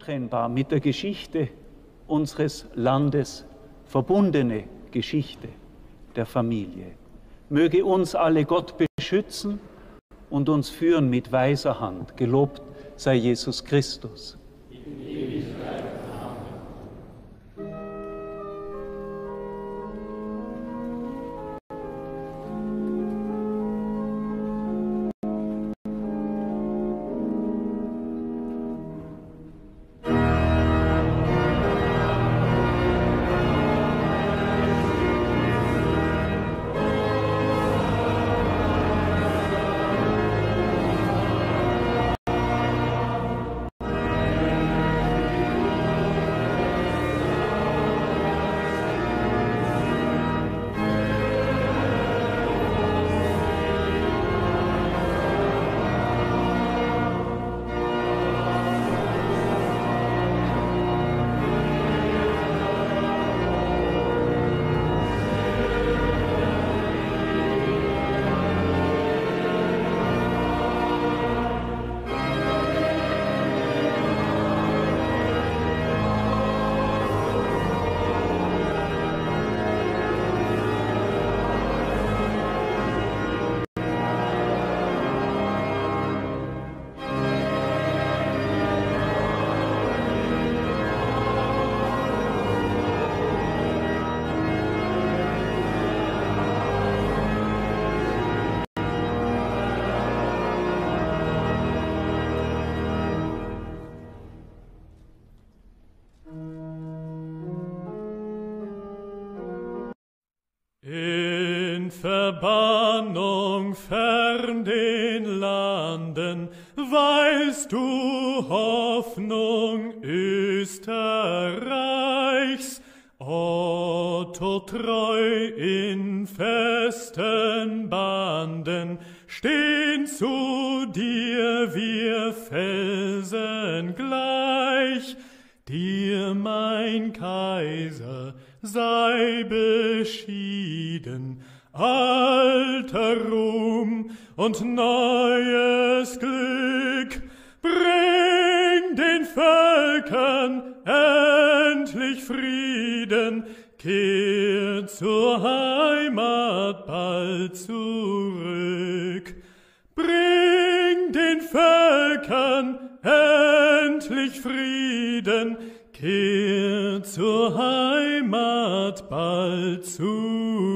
untrennbar mit der Geschichte unseres Landes verbundene Geschichte der Familie. Möge uns alle Gott beschützen und uns führen mit weiser Hand. Gelobt sei Jesus Christus. In Verbannung fern den Landen weilst du Hoffnung Österreichs. Otto treu in festen Banden stehn zu dir wir Felsen gleich. Dir, mein Kaiser, sei beschieden alter Ruhm und neues Glück. Bring den Völkern endlich Frieden, kehr zur Heimat bald zurück. Bring den Völkern endlich Frieden, kehr zur Heimat bald zurück.